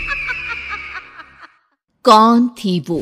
कौन थी वो?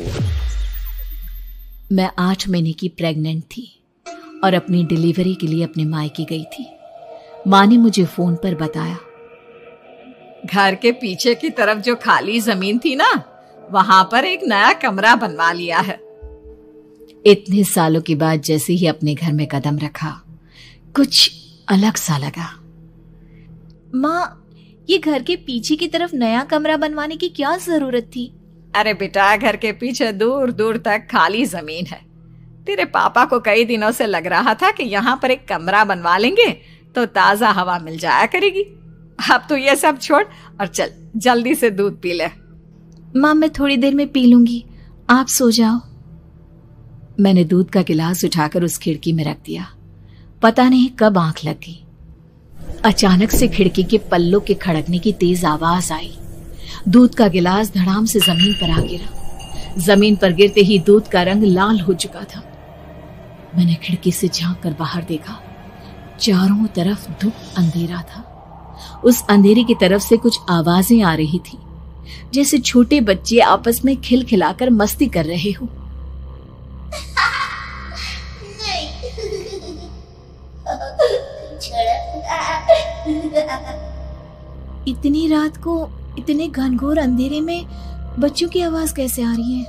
मैं 8 महीने की प्रेग्नेंट थी और अपनी डिलीवरी के लिए अपने मायके गई थी। माँ ने मुझे फोन पर बताया, घर के पीछे की तरफ जो खाली जमीन थी ना, वहां पर एक नया कमरा बनवा लिया है। इतने सालों के बाद जैसे ही अपने घर में कदम रखा, कुछ अलग सा लगा। माँ, ये घर के पीछे की तरफ नया कमरा बनवाने की क्या जरूरत थी? अरे बेटा, घर के पीछे दूर दूर तक खाली जमीन है। तेरे पापा को कई दिनों से लग रहा था कि यहाँ पर एक कमरा बनवा लेंगे तो ताजा हवा मिल जाया करेगी। अब तो ये सब छोड़ और चल जल्दी से दूध पी ले। माँ, मैं थोड़ी देर में पी लूंगी, आप सो जाओ। मैंने दूध का गिलास उठाकर उस खिड़की में रख दिया। पता नहीं कब आंख लग गई। अचानक से खिड़की के पल्लों के खड़कने की तेज आवाज आई। दूध का गिलास धड़ाम से जमीन पर आ गिरा। जमीन पर गिरते ही दूध का रंग लाल हो चुका था। मैंने खिड़की से झांक कर बाहर देखा। चारों तरफ धूप अंधेरा था। उस अंधेरे की तरफ से कुछ आवाजें आ रही थी, जैसे छोटे बच्चे आपस में खिलखिलाकर मस्ती कर रहे हो। इतनी रात को इतने घनघोर अंधेरे में बच्चों की आवाज कैसे आ रही है?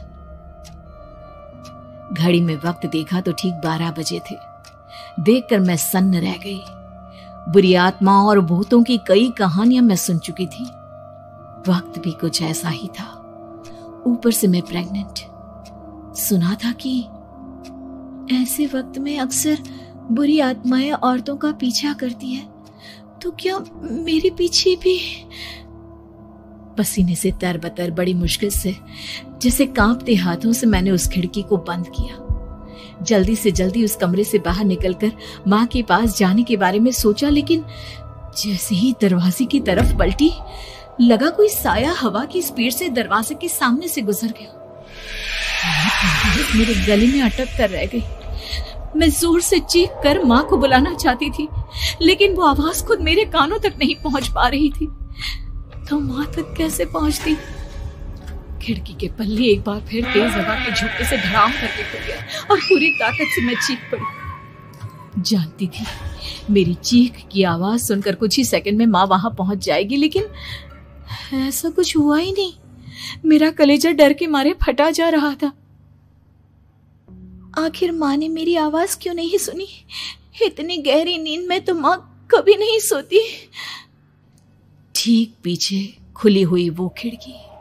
घड़ी में वक्त देखा तो ठीक 12 बजे थे। देखकर मैं सन्न रह गई। बुरी आत्माओं और भूतों की कई कहानियां मैं सुन चुकी थी। वक्त भी कुछ ऐसा ही था। ऊपर से मैं प्रेग्नेंट। सुना था कि ऐसे वक्त में अक्सर बुरी आत्माएं औरतों का पीछा करती है, तो क्या मेरे पीछे भी? पसीने से तरबतर बड़ी मुश्किल से, जैसे कांपते हाथों से मैंने उस खिड़की को बंद किया। जल्दी से जल्दी उस कमरे से बाहर निकलकर माँ के पास जाने के बारे में सोचा, लेकिन जैसे ही दरवाजे की तरफ पलटी, लगा कोई साया हवा की स्पीड से दरवाजे के सामने से गुजर गया। मेरे गले में अटक कर रह गई। मैं जोर से चीख कर माँ को बुलाना चाहती थी, लेकिन वो आवाज खुद मेरे कानों तक नहीं पहुंच पा रही थी। तो माँ तक कैसे पहुंचती? खिड़की के पल्ले एक बार फिर तेज हवा के झोंके से धड़ाम करके खुल गया और पूरी ताकत से मैं चीख पड़ी। जानती थी मेरी चीख की आवाज सुनकर कुछ ही सेकंड में माँ वहां पहुंच जाएगी, लेकिन ऐसा कुछ हुआ ही नहीं। मेरा कलेजा डर के मारे फटा जा रहा था। आखिर माँ ने मेरी आवाज क्यों नहीं सुनी? इतनी गहरी नींद में तो माँ कभी नहीं सोती। ठीक पीछे खुली हुई वो खिड़की,